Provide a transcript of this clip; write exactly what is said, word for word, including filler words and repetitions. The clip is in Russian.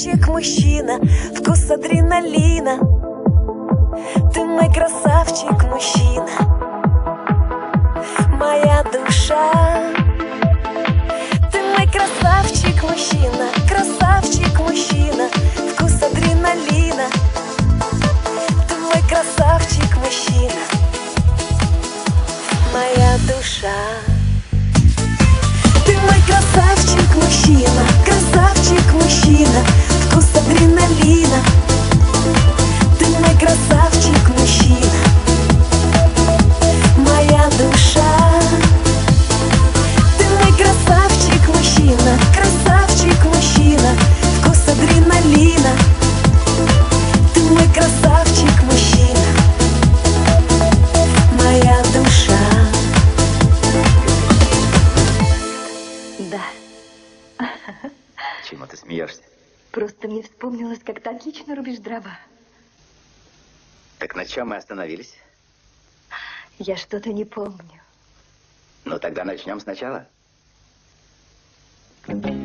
красавчик мужчина, вкус адреналина. Ты мой красавчик мужчина, моя душа. Ты мой красавчик мужчина, красавчик мужчина, вкус адреналина. Ты мой красавчик мужчина, моя душа. Ты мой красавчик мужчина, красавчик мужчина, вкус адреналина. Ты мой красавчик мужчина, моя душа. Ты мой красавчик мужчина, красавчик мужчина, вкус адреналина. Ты мой красавчик мужчина, моя душа. Да. Чему ты смеешься? Просто мне вспомнилось, как ты отлично рубишь дрова. Так на чем мы остановились? Я что-то не помню. Ну тогда начнем сначала.